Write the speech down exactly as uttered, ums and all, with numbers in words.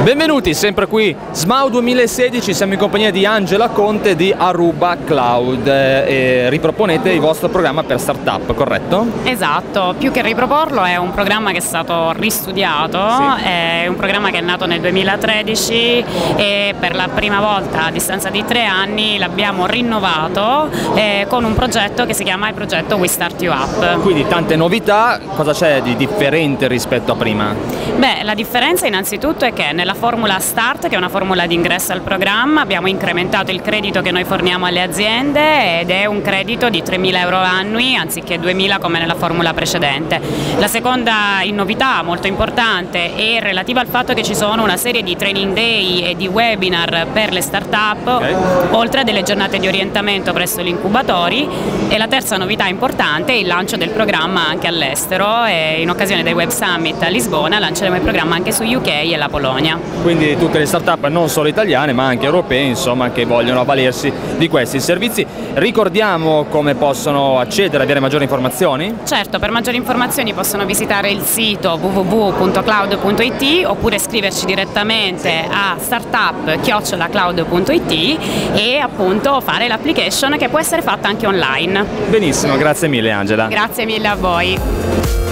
Benvenuti sempre qui, S M A U duemilasedici, siamo in compagnia di Angela Conte di Aruba Cloud e riproponete il vostro programma per startup, corretto? Esatto, più che riproporlo è un programma che è stato ristudiato, sì. È un programma che è nato nel duemilatredici e per la prima volta a distanza di tre anni l'abbiamo rinnovato eh, con un progetto che si chiama il progetto We Start You Up. Quindi tante novità, cosa c'è di differente rispetto a prima? Beh, la differenza innanzitutto è che nella formula Start, che è una formula di ingresso al programma, abbiamo incrementato il credito che noi forniamo alle aziende ed è un credito di tremila euro annui anziché duemila come nella formula precedente. La seconda novità molto importante è relativa al fatto che ci sono una serie di training day e di webinar per le start-up, okay, oltre a delle giornate di orientamento presso gli incubatori, e la terza novità importante è il lancio del programma anche all'estero e in occasione del Web Summit a Lisbona lanceremo il programma anche su U K e la Polonia. Quindi tutte le start-up non solo italiane ma anche europee, insomma, che vogliono avvalersi di questi servizi. Ricordiamo come possono accedere, avere maggiori informazioni? Certo, per maggiori informazioni possono visitare il sito w w w punto cloud punto i t oppure scriverci direttamente a startup chiocciola cloud punto i t e appunto fare l'application che può essere fatta anche online. Benissimo, grazie mille Angela. Grazie mille a voi.